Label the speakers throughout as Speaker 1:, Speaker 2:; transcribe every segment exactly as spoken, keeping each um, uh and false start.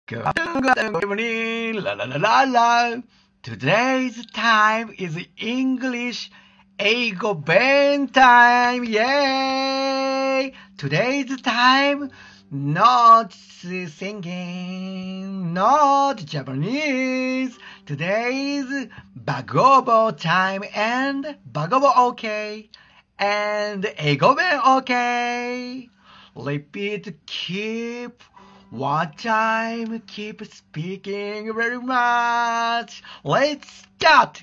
Speaker 1: Good afternoon, good evening, la la la la la. Today's time is English Eigo Ben time, yay! Today's time, not singing, not Japanese. Today's Bagobo time and Bagobo okay, and Eigo Ben okay. Repeat, keep. One time, keep speaking very much. Let's start.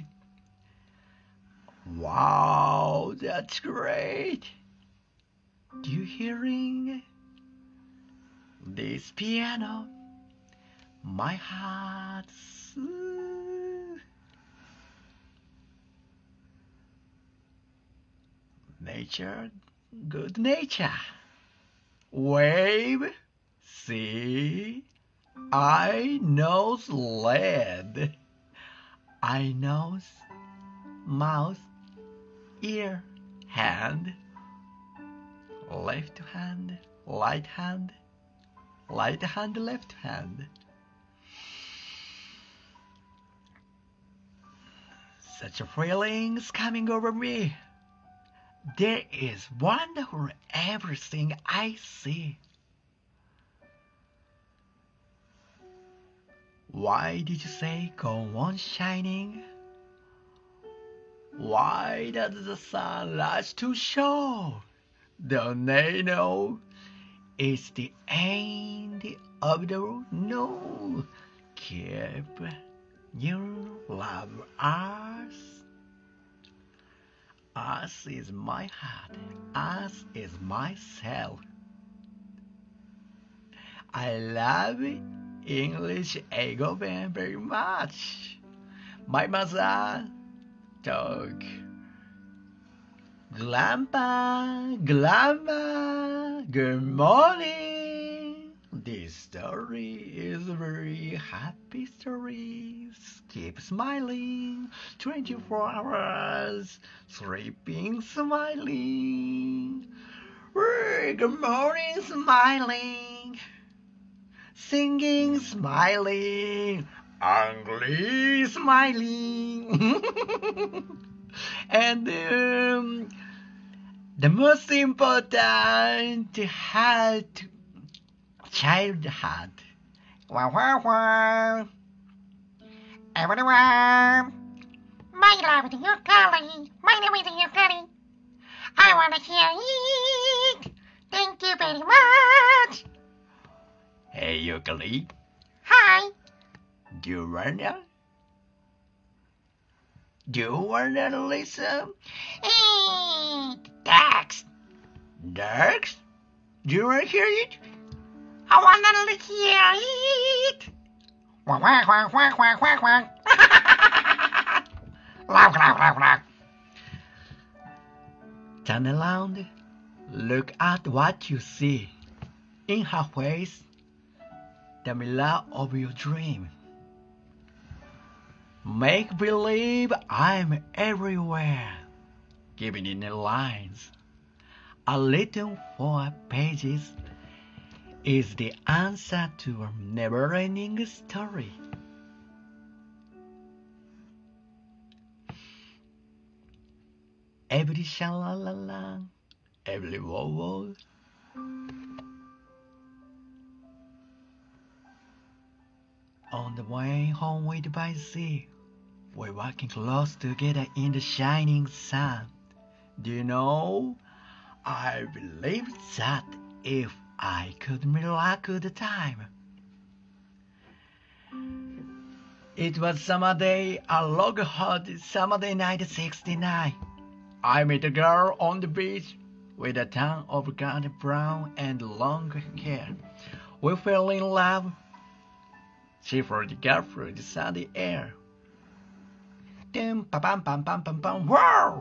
Speaker 1: Wow, that's great. Do you hearing this piano? My heart. Nature, good nature. Wave. See, I nose lead. I nose, mouth, ear, hand, left hand, right hand, right hand, left hand. Such a feelings coming over me. There is wonderful everything I see. Why did you say go on shining? Why does the sun rush to show? Don't they know it's the end of the road? No, keep your love us. Us is my heart. Us is myself. I love it. English Eigo Ben very much. My mother talk. Grandpa, Grandma, good morning. This story is a very happy story. Keep smiling, twenty-four hours, sleeping, smiling. Good morning, smiling. Singing, smiling, angry, smiling. And um, the most important heart, child heart. Wow, wow, wow.
Speaker 2: Everyone, my love is your calling, my name is your calling. I want to hear it. Thank you very much.
Speaker 1: Hey, Yukari.
Speaker 2: Hi.
Speaker 1: Do you wanna? Do you wanna listen?
Speaker 2: Eat. Ducks.
Speaker 1: Ducks? Do you wanna hear it?
Speaker 2: I wanna hear it. Quack, quack, quack, quack, quack, quack, quack. Laugh, laugh, laugh, laugh.
Speaker 1: Turn around. Look at what you see. In her face, the mirror of your dream. Make believe I'm everywhere. Giving in the lines. A little four pages is the answer to a never-ending story. Every sha-la-la-la, every whoa-whoa. On the way home with by sea, we're walking close together in the shining sun. Do you know, I believe that if I could miracle the time. It was summer day, a long hot summer day night sixty-nine. I met a girl on the beach with a tan of golden brown and long hair. We fell in love. She for the girl through the sunny air. Dum pa pam pam pam pam pam. Wow!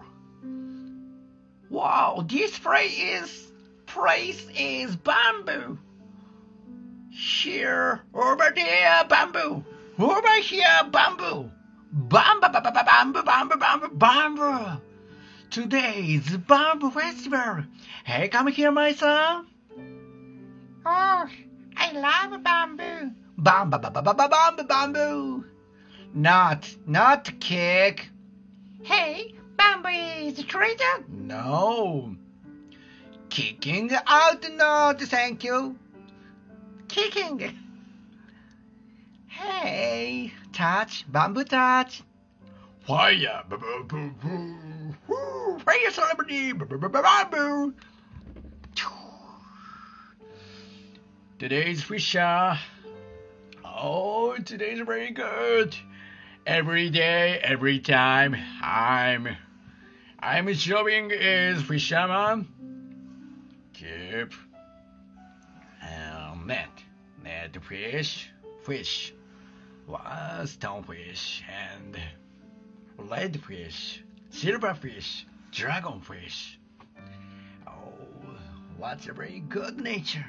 Speaker 1: Wow! This place is place is bamboo. Here over there bamboo. Over here bamboo. Bamboo bamboo bamboo bamboo bamboo. Today's bamboo festival. Hey, come here, my son.
Speaker 2: Oh, I love bamboo.
Speaker 1: Bam, bam, bam, bam, bam, bam, bam, bamboo. Not, not kick.
Speaker 2: Hey, bamboo is a treasure.
Speaker 1: No. Kicking out, not thank you.
Speaker 2: Kicking.
Speaker 1: Hey, touch, bamboo touch. Fire, fire celebrity, bamboo. Today's Fisher. Oh, today's very good. Every day, every time, I'm, I'm showing is fisherman. Keep, and net, net fish, fish, was stonefish and leadfish, silverfish, dragonfish. Oh, what a very good nature.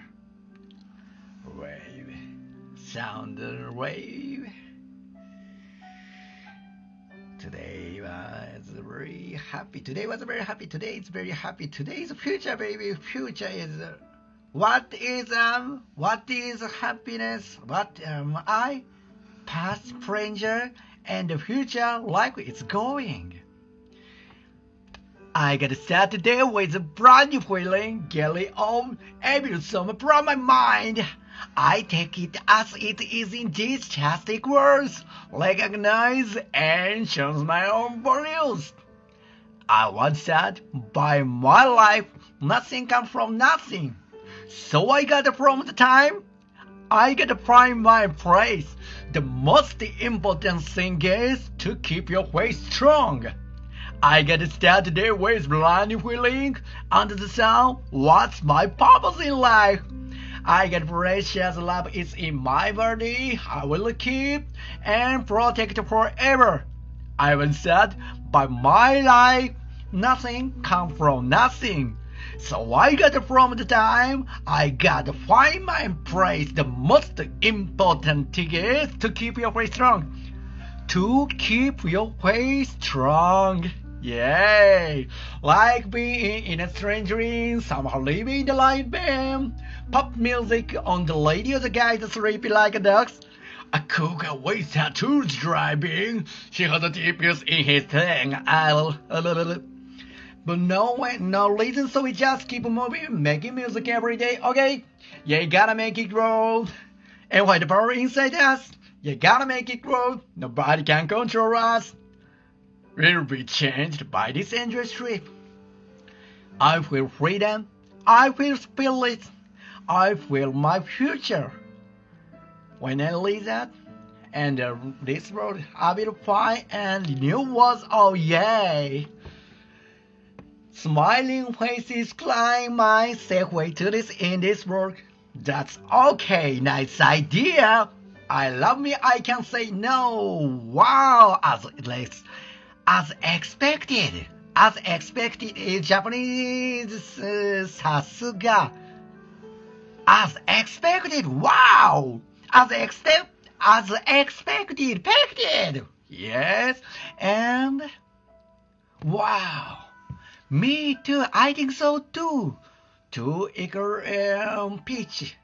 Speaker 1: Wave, sound wave. Today was very happy. Today was very happy. Today is very happy. Today is future, baby. Future is uh, what is um what is happiness? What am I? Past, stranger, and the future like it's going. I gotta start today with a brand new feeling, getting on every summer from my mind. I take it as it is in these fantastic words, recognize and choose my own values. I once said, by my life, nothing comes from nothing. So I got it from the time, I got to find my place. The most important thing is to keep your faith strong. I gotta start today with brand new feeling under the sun. What's my purpose in life? I get precious love is in my body. I will keep and protect forever. I once said, by my life, nothing comes from nothing. So I got from the time, I gotta find my place. The most important thing is to keep your faith strong. To keep your faith strong. Yay! Like being in a strange dream, somehow living the life band. Pop music on the radio, the guy that's sleepy like a duck. A cougar with tattoos driving. She has a tippies in his thing. I'll, but no way, no reason, so we just keep moving, making music every day, okay? You gotta make it grow. And why the power inside us? You gotta make it grow. Nobody can control us. We'll be changed by this endless trip. I feel freedom. I feel spirit. I feel my future. When I leave that, and uh, this road, I will find and new was oh yay. Smiling faces climb my segue to this in this world. That's okay, nice idea. I love me, I can say no. Wow, as least as expected. As expected in Japanese, uh, さすが. As expected, wow. As expected, as expected, expected. Yes, and wow. Me too, I think so too. Two equal um, peach.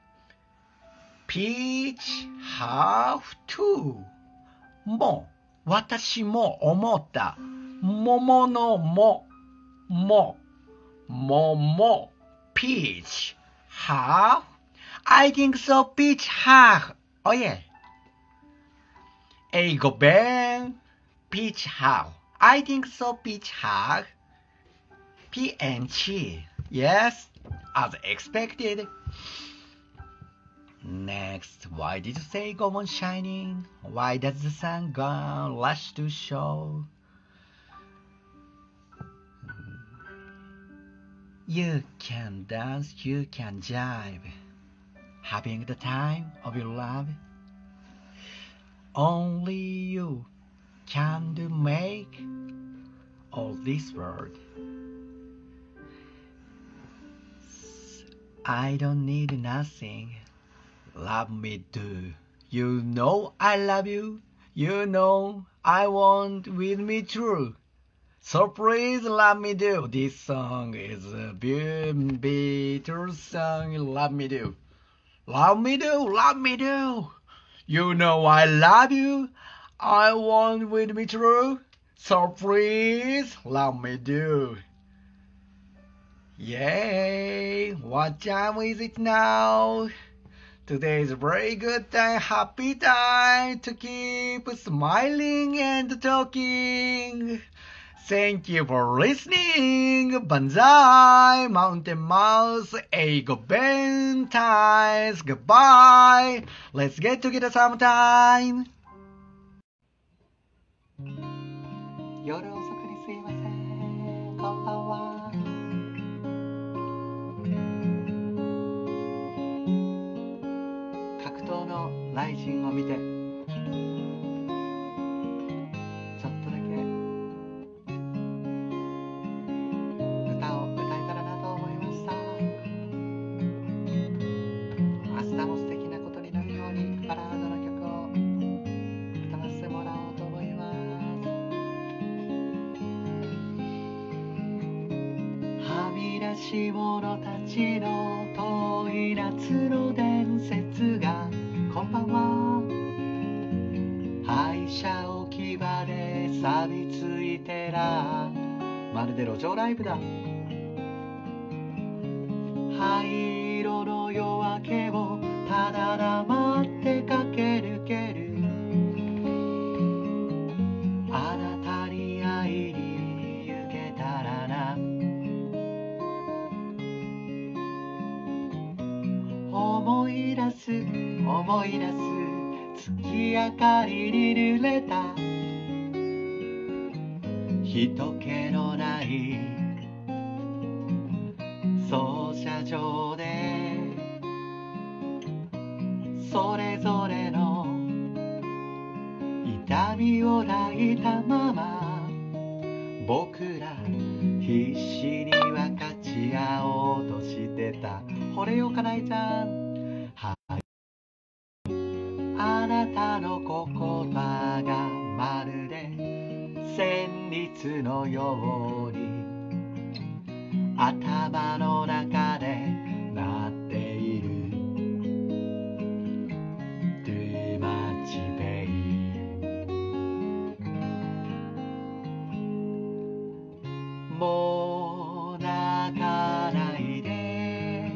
Speaker 1: Peach half two. も、私も思った。桃のも、も、もも、peach half. I think so, peach half. Oh yeah. 英語弁 peach half. I think so, peach half. P and G. Yes, as expected. Next, why did you say go on shining? Why does the sun go rush to show? You can dance, you can jive, having the time of your love. Only you can do make all this world. I don't need nothing. Love me do. You know I love you. You know I want with me true. So please love me do. This song is a beautiful song. Love me do. Love me do. Love me do. You know I love you. I want with me true. So please love me do. Yay! What time is it now? Today is a very good time, happy time to keep smiling and talking. Thank you for listening. Banzai, Mountain Mouse, Eigo Bentimes. Goodbye. Let's get together sometime.
Speaker 3: 夜遅くにすいません。こんばんは。格闘の雷神を見て、ちょっとだけ歌を歌えたらなと思いました。明日も素敵なことになるようにバラードの曲を歌わせてもらおうと思います。はみ出し者たちの遠い夏の伝説がこんばんは。廃車置き場で錆びついてらまるで路上ライブだ。灰色の夜明けをただ黙って駆け抜ける。あなたに会いに行けたらな。思い出す思い出す月明かりに濡れた人気のない操車場でそれぞれの痛みを抱いたまま僕ら必死に分かち合おうとしてた。惚れようかなえちゃん。あなたの言葉がまるで旋律のように頭の中で鳴っている。 Too much pain。 もう泣かないで。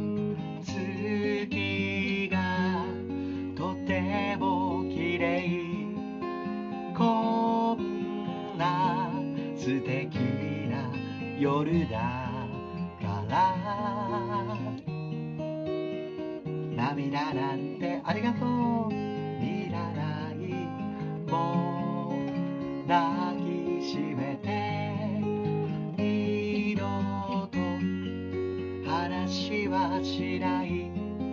Speaker 3: 月がとても綺麗。こんな素敵な夜だから涙なんてありがとういらない。もう抱きしめて二度と話はしない。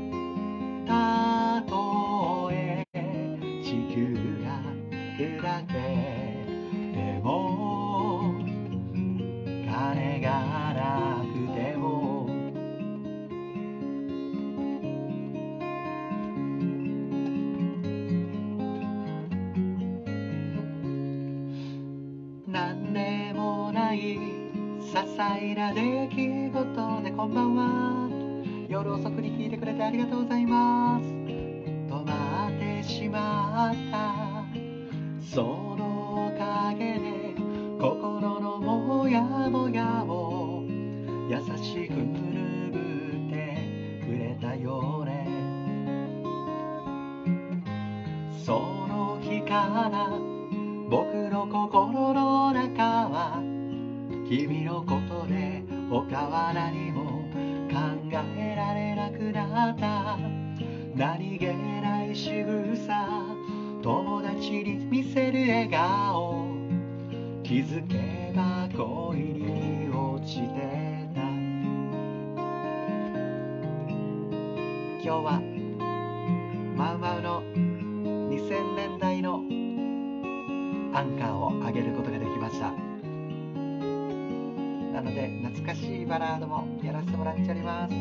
Speaker 3: たとえ地球が砕けても金がなくてもなんでもない些細な出来事でこんばんは。夜遅くに聞いてくれてありがとうございます。止まってしまったその陰で心のもやもやを優しく拭ってくれたよね。その日から僕の心の中は君のことで他は何も考えられなくなった。何気ない仕草友達に見せる笑顔気づけば恋に落ちてた。今日はマウマウのにせんねんだいのアンカーを上げることができました。なので懐かしいバラードもやらせてもらっております。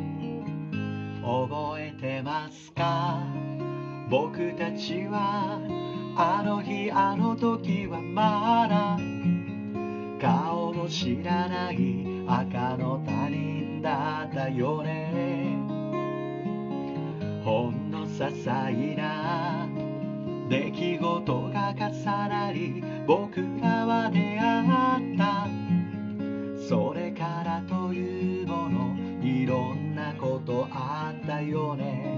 Speaker 3: 覚えてますか？僕たちはあの日あの時はまだ顔も知らない赤の他人だったよね。ほんの些細な出来事が重なり僕らは出会った。それからというものいろんなことあったよね。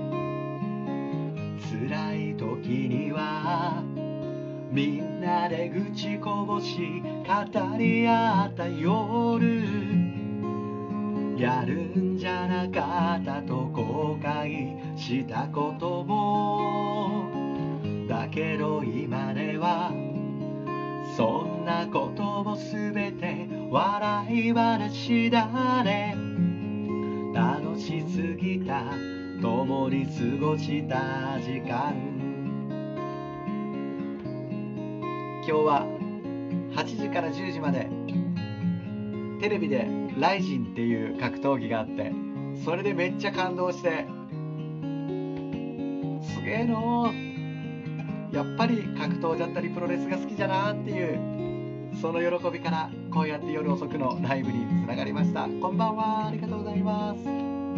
Speaker 3: 辛い時にはみんなで愚痴こぼし語り合った夜、やるんじゃなかったと後悔したことも。だけど今ではそんなこともすべて笑い話だね。楽しすぎた共に過ごした時間。今日ははちじからじゅうじまでテレビでライジンっていう格闘技があって、それでめっちゃ感動して、すげえのやっぱり格闘だったりプロレスが好きじゃなっていう、その喜びからこうやって夜遅くのライブにつながりました。こんばんは、ありがとうございます。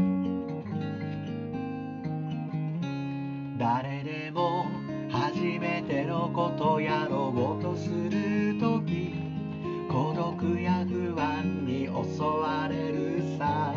Speaker 3: 誰でも初めてのことやろうとするとき、孤独や不安に襲われるさ。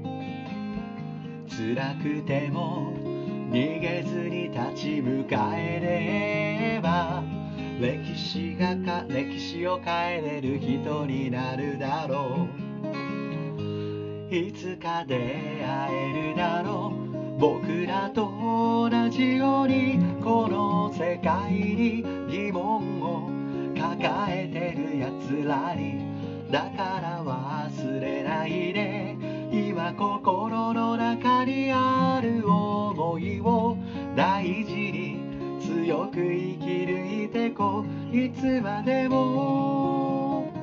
Speaker 3: 辛くても逃げずに立ち向かえれば、歴史がか歴史を変えれる人になるだろう。いつか出会えるだろう。僕らと同じようにこの世界に疑問を抱えてるやつらに。だから忘れないで、今心の中にある思いを大事に強く生き抜いてこう、いつまでも。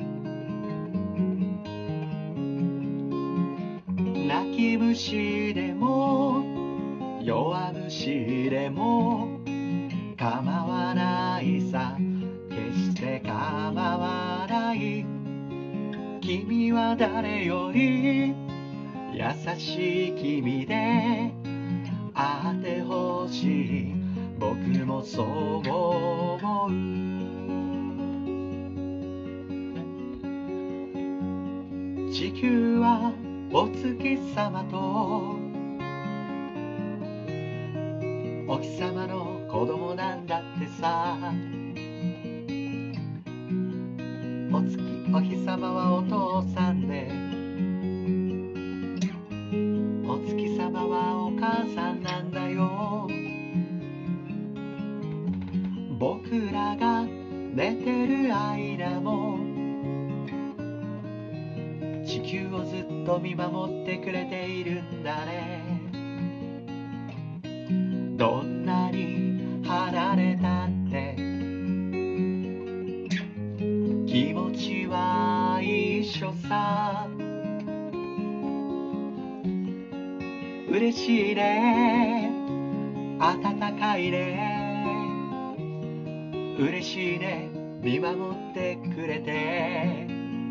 Speaker 3: 泣き虫でも弱虫でも構わないさ、決して構わない。君は誰より優しい君であってほしい。僕もそう思う。地球はお月様とお日様の子供なんだってさ。お月お日様はお父さんで、お月様はお母さんなんだよ。僕らが寝てる間も地球をずっと見守ってくれているんだね。どんなに離れたって気持ちは一緒さ。嬉しいね、温かいね、嬉しいね、見守ってくれて。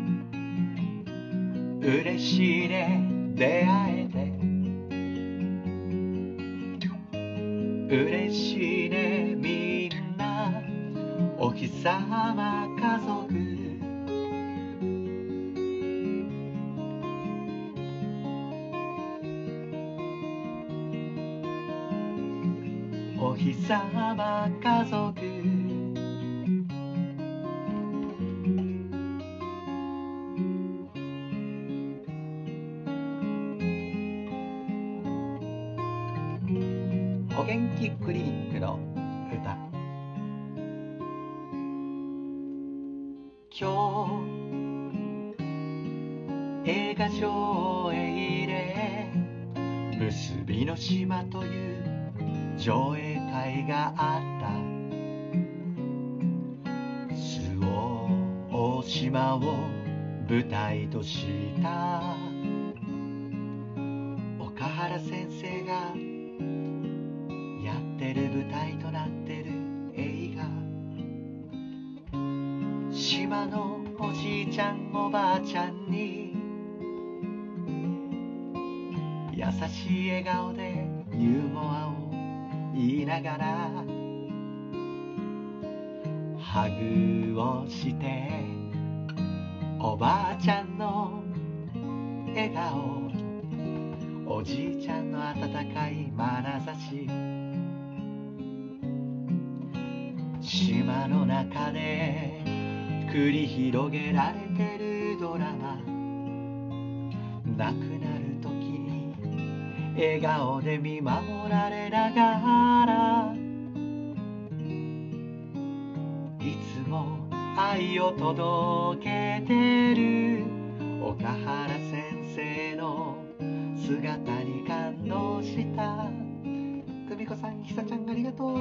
Speaker 3: 嬉しいね、出会えて。嬉しいね、みんなお日様家族。お日様家族。お元気クリニックの歌。今日映画上映で結びの島という上映会があった。周防大島を舞台とした岡原先生がやってる舞台となってる映画。島のおじいちゃんおばあちゃんに優しい笑顔でユーモアを言いながらハグをしておばあちゃんの笑顔、おじいちゃんの温かい眼差し、島の中で繰り広げられてるドラマ、亡くなる時に笑顔で見守られながら、いつも愛を届けてる岡原先生の姿に感動した。久美子さん、ひさちゃんありがとう。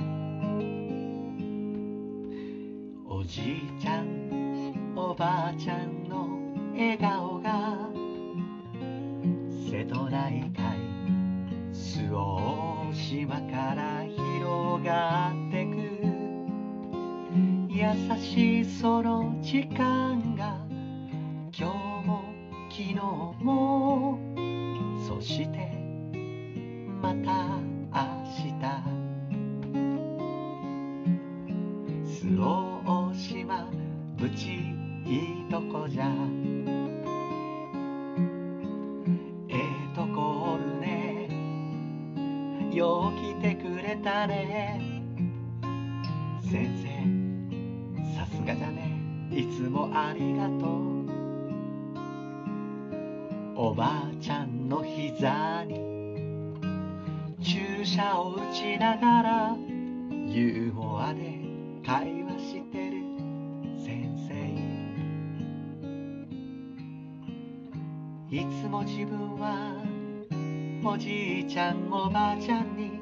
Speaker 3: おじいちゃんおばあちゃんの笑顔が瀬戸内海周防島から広がってく、優しいその時間が今日も昨日も、そしてまた明日、周防島ぶちいいとこじゃ、ええとこおるね、よう来てくれたね、先生さすがじゃね、いつもありがとう。おばあちゃんの膝に注射を打ちながらユーモアで会話してる先生、いつも自分はおじいちゃんおばあちゃんに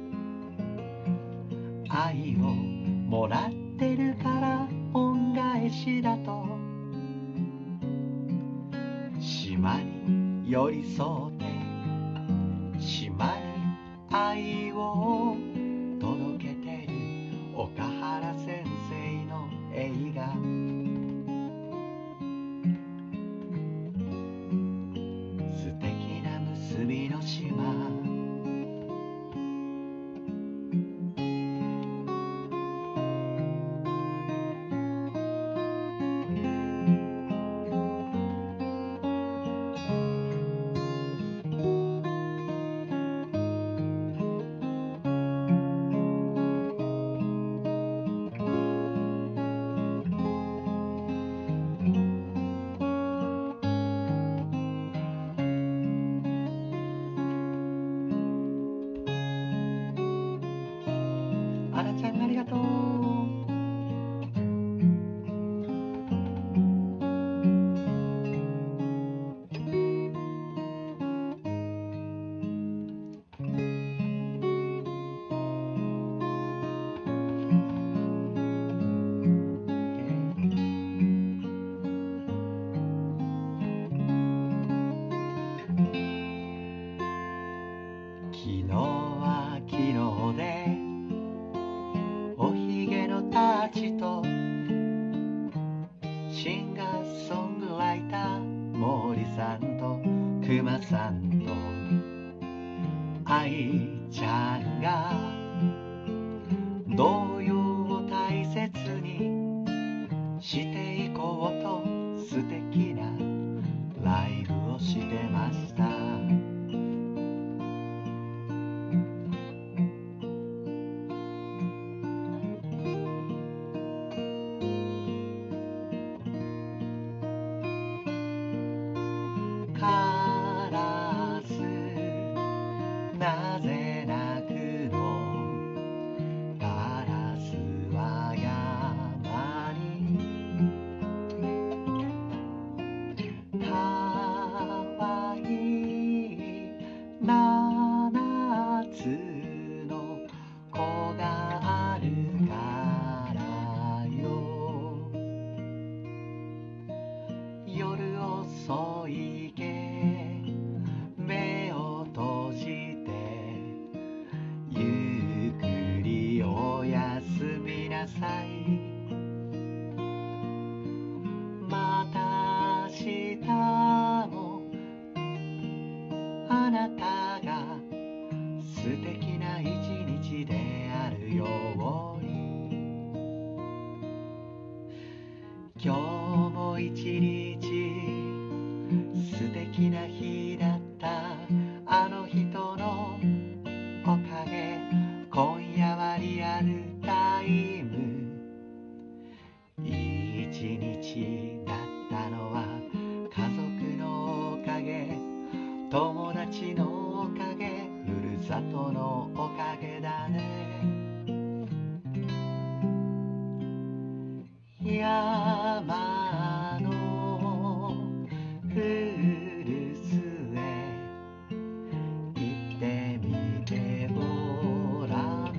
Speaker 3: 愛をもらってるから恩返しだと、島に寄り添って島に愛を届けてる岡原先生の映画、素敵な結びの島、あらちゃんありがとう。昨日は昨日でおひげのたちとシンガーソングライター森さんとくまさんと愛ちゃんが童謡を大切にしていこうと素敵なライブをしてました。カラスなぜ鳴くの、カラスは山にかわいい七つの子があるからよ、夜遅いけ目を閉じてゆっくりおやすみなさい、また明日もあなたが素敵な一日であるように、 一日素敵な日だったあの人のおかげ今夜はリアルタイムいい一日だったのは家族のおかげ友達のおかげふるさとのおかげだね山の古巣へ行ってみてごらん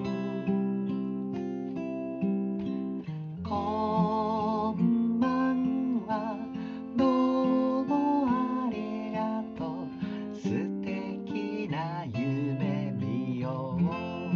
Speaker 3: こんばんはどうもありがとう素敵な夢見よう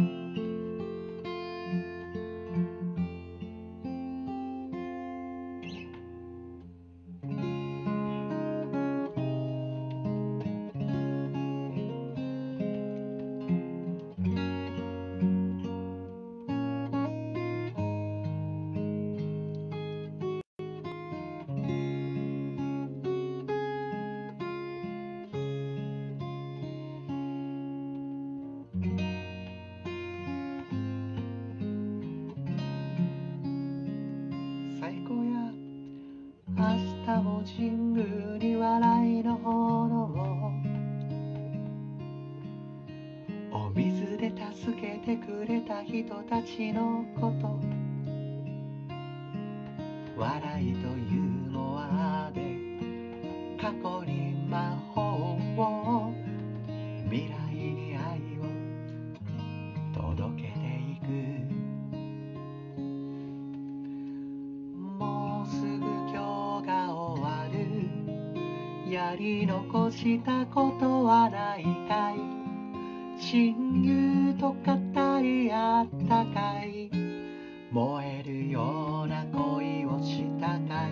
Speaker 3: 最高や明日も神宮に笑いの炎お水で助けてくれた人たちのこと笑いとユーモアで過去に魔法を未来に愛を届けていくもうすぐ今日が終わるやり残したことはないかい親友と語り合ったかい燃えるような恋をしたか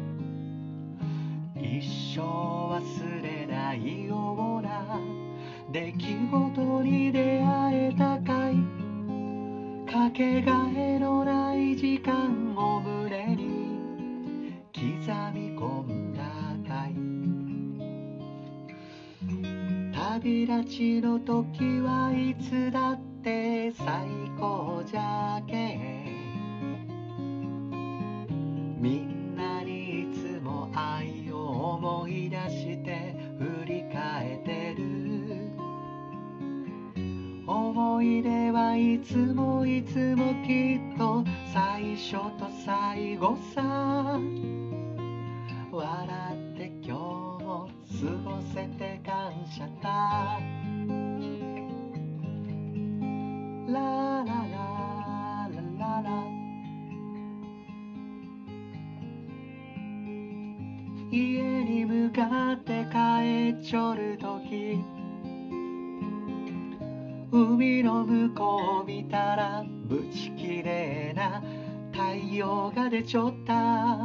Speaker 3: い一生忘れないような出来事に出会えたかいかけがえのない時間を胸に刻み込んだかい旅立ちの時はいつだって最高じゃけみんなにいつも愛を思い出して振り返ってる思い出はいつもいつもきっと最初と最後さ笑って今日も過ごせて感謝だララララララ家に向かって帰っちょるとき海の向こう見たらぶちきれいな太陽が出ちょった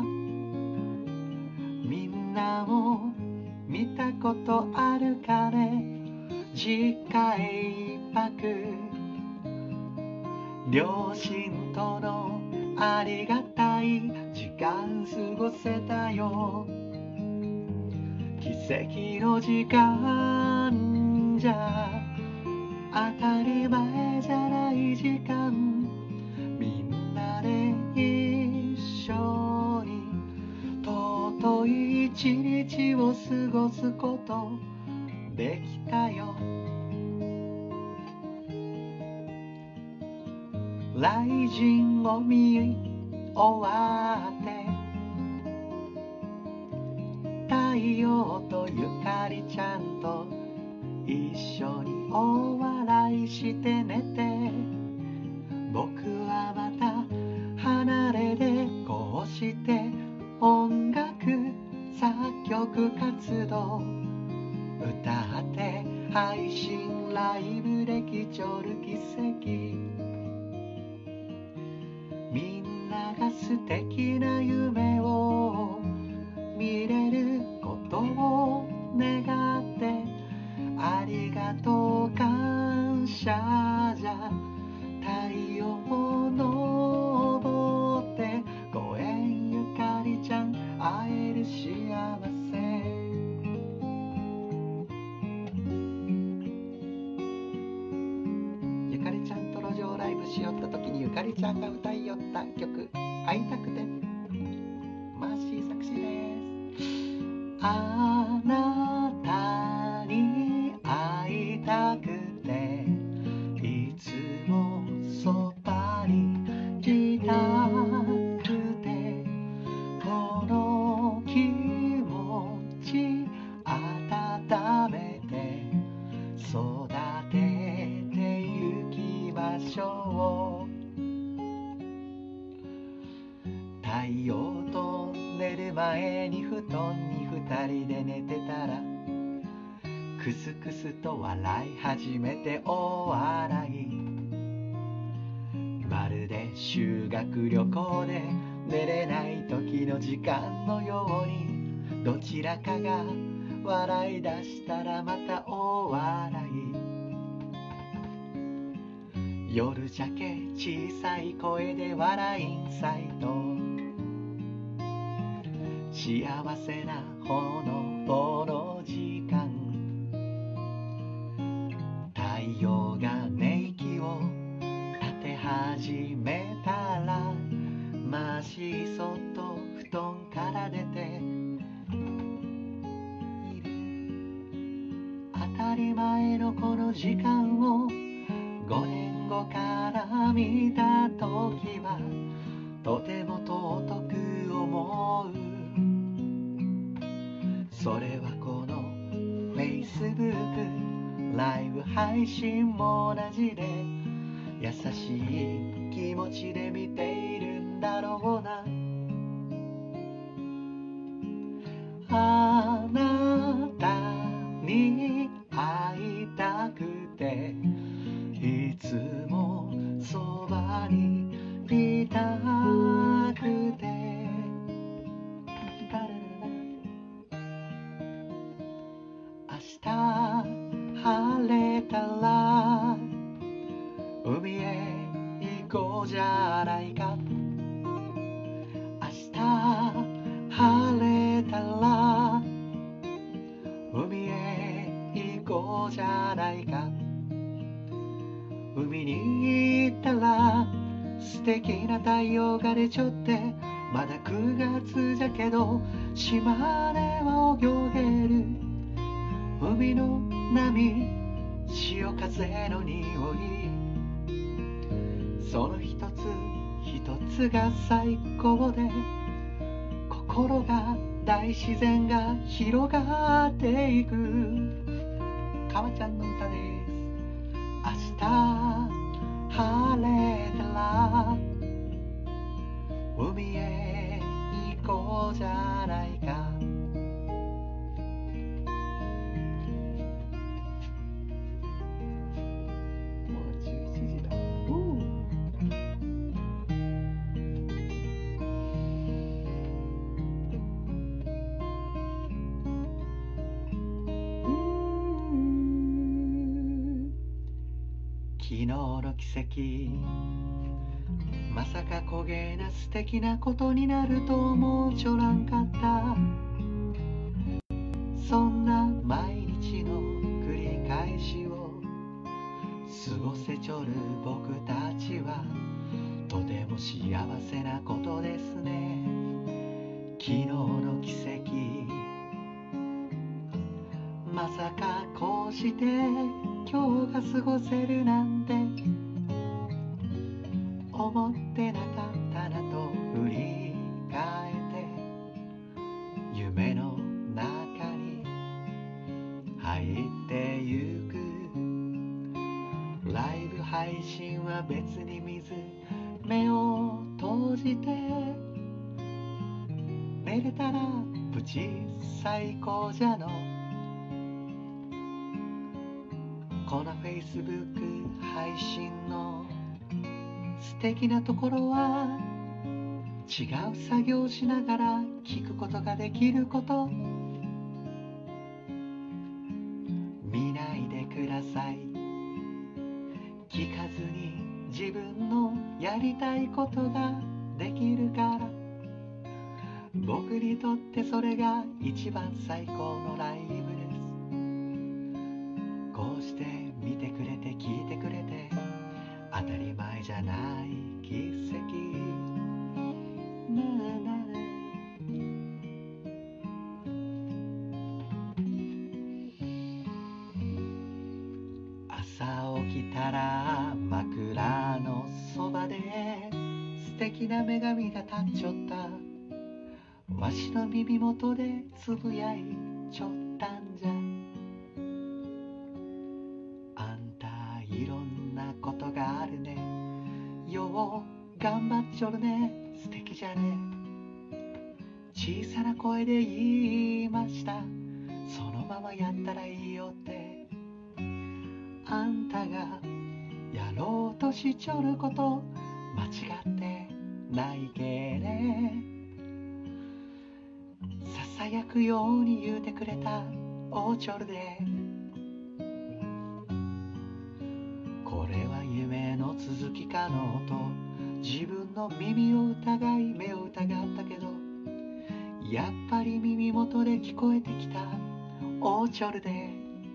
Speaker 3: みんなも見たことあるかね実家へ一泊両親とのありがたい時間過ごせたよ奇跡の時間じゃ当たり前じゃない時間みんなで一緒に尊い一日を過ごすことできたよ雷神を見終わって太陽とゆかりちゃんと一緒にお笑いして寝て僕はまた離れでこうして音楽作曲活動歌って配信ライブできちょる奇跡みんなが素敵な夢を見れることを願ってありがとう感謝じゃ太陽昇ってご縁ゆかりちゃん会えしよった時にゆかりちゃんが歌いよった曲会いたくてマーシー作詞です。あなたに会いたくていつもそばにいたくてこの気持ち温めて育ててゆきましょう。太陽と寝る前に布団に二人で寝てたらクスクスと笑い始めて大笑い、まるで修学旅行で寝れない時の時間のようにどちらかが笑い出したらまた大笑い、夜じゃけ小さい声で笑いんさいと幸せなほのぼの時間、太陽が寝息を立て始めたらましそっと布団から出ている。当たり前のこの時間をごねんごから見た時はとても尊く思う。それはこの Facebook ライブ配信も同じで優しい気持ちで見ているんだろうな。あなたに会いたくていつもそばにいたくて明日晴れたら海へ行こうじゃないか。明日晴れたら海へ行こうじゃないか。海に行ったら素敵な太陽が出ちょってまだくがつじゃけど島根は泳げる。海の波潮風の匂いその一つ一つが最高で心が大自然が広がっていく。かわちゃんの歌です。明日晴れたら海へ行こうじゃないか。昨日の奇跡まさか焦げな素敵なことになると思うちょらんかった。そんな毎日の繰り返しを過ごせちょる僕たちはとても幸せなことですね。昨日の奇跡まさかこうして今日が過ごせるなんて思ってなかったなと振り返って夢の中に入ってゆく。ライブ配信は別に見ず目を閉じて寝れたらプチ最高じゃの。この Facebook 配信の素敵なところは違う作業をしながら聞くことができること。見ないでください。聞かずに自分のやりたいことができるから。僕にとってそれが一番最高のライブです。こうして見てくれて聞いてくれて当たり前じゃない奇跡なあなあ朝起きたら枕のそばで素敵な女神が立っちょった。わしの耳元でつぶやいちょったんじゃ。あんたいろんなことがあるね。よう頑張っちょるね。素敵じゃね。小さな声で言いました。そのままやったらいいよって。あんたがやろうとしちょること間違ってないけね。ささやくように言うてくれたおちょるで。これは夢の続きかのと自分の耳を疑い目を疑ったけど、やっぱり耳元で聞こえてきたおちょるで。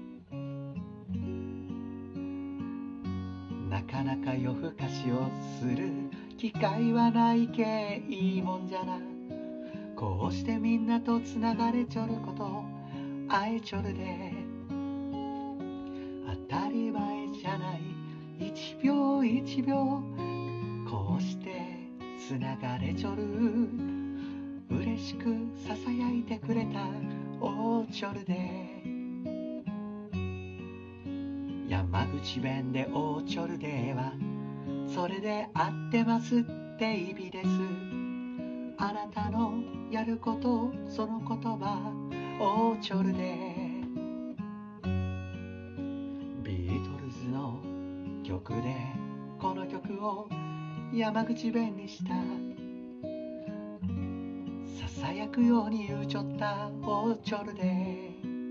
Speaker 3: なかなか夜更かしをする機会はないけいいもんじゃな。こうしてみんなとつながれちょることあえちょるで。当たり前じゃない一秒一秒こうしてつながれちょる。嬉しくささやいてくれたおちょるで。山口弁でおちょるではそれで合ってますって意味です。あなたのやることその言葉おちょるで。ビートルズの曲でこの曲を山口弁にした。ささやくように言うちょったおちょるで。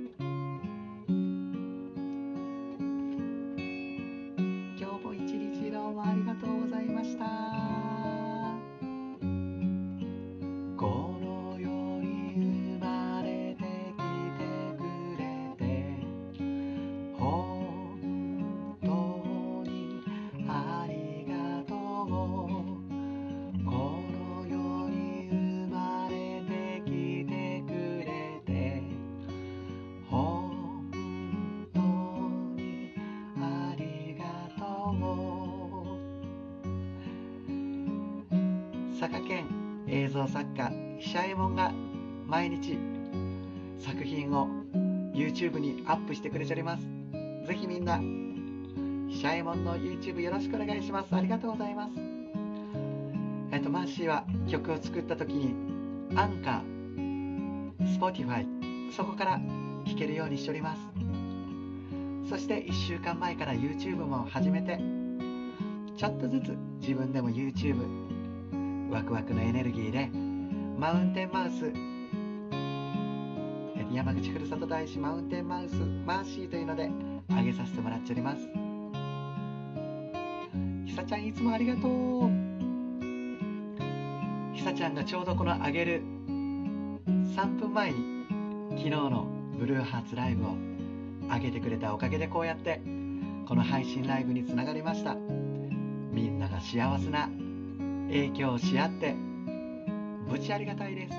Speaker 3: 今日も一日どうもありがとうございました。この世に生まれてきてくれて本当にありがとう。この世に生まれてきてくれて本当にありがとう。佐賀県映像作家久右衛門が毎日作品を YouTube にアップしてくれております。ぜひみんな久右衛門の YouTube よろしくお願いします。ありがとうございます。えっとマーシーは曲を作った時にアンカー、Spotify そこから聴けるようにしております。そしていっしゅうかんまえから YouTube も始めてちょっとずつ自分でも YouTube ワクワクのエネルギーでマウンテンマウス山口ふるさと大使マウンテンマウスマーシーというので上げさせてもらっております。ひさちゃんいつもありがとう。ひさちゃんがちょうどこの上げるさんぷんまえに昨日のブルーハーツライブを上げてくれたおかげでこうやってこの配信ライブにつながりました。みんなが幸せな影響をし合ってぶちありがたいです。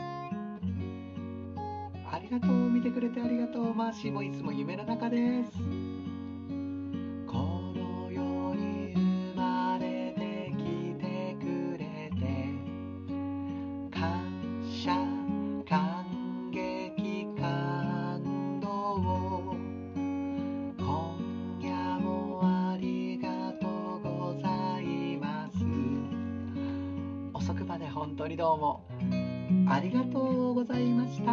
Speaker 3: ありがとう。見てくれてありがとう。マーシーもいつも夢の中です。この世に生まれてきてくれて感謝感激感動。今夜もありがとうございます。遅くまで本当にどうもありがとうございました。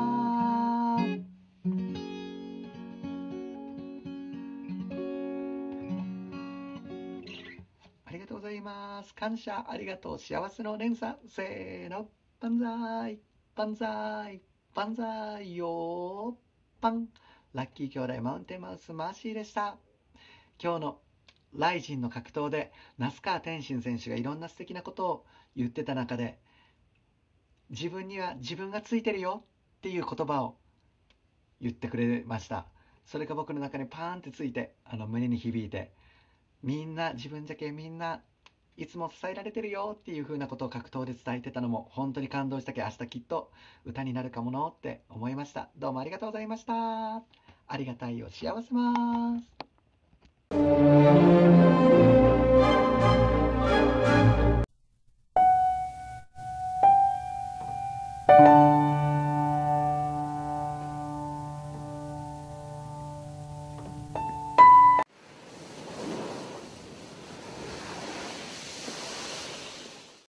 Speaker 3: ありがとうございます。感謝ありがとう。幸せの連鎖。せーの。バンザーイバンザーイバンザーイよーパン。ラッキー兄弟マウンテンマウスマーシーでした。今日のライジンの格闘で那須川天心選手がいろんな素敵なことを言ってた中で、自分には自分がついてるよっていう言葉を言ってくれました。それが僕の中にパーンってついて、あの胸に響いて、みんな自分じゃけみんないつも支えられてるよっていう風なことを格闘で伝えてたのも本当に感動したけ、明日きっと歌になるかものって思いました。どうもありがとうございました。ありがたいを幸せます。